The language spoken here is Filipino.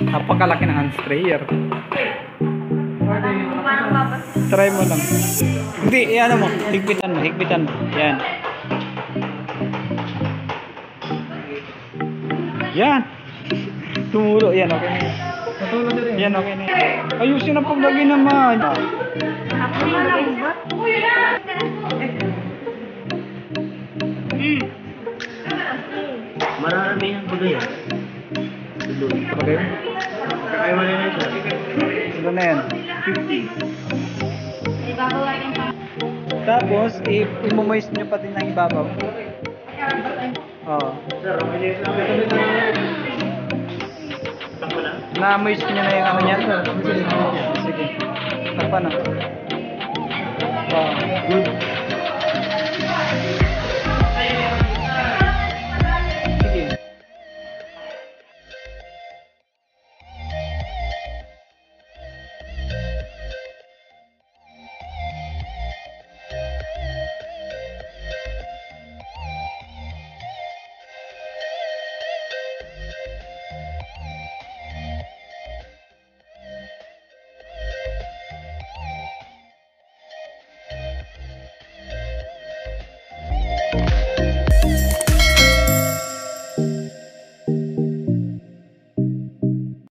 Napakalaki ng hand sprayer. Try mo lang. Hindi, ano mo. Higpitan mo, higpitan mo. Yan. Yan. Tumulo. Yan, okay na. Yan, okay na. Ayusin ang paglagay naman. Marami ang bagay ah. Okay. Kaya wala na siya. Ito na yan. 50. Tapos, i-moist nyo pati ng ibabaw. Oo. Sir, maliit lang. Takbo na? Na-moist nyo na yung ano niyan? Sige. Takpan na. Oo.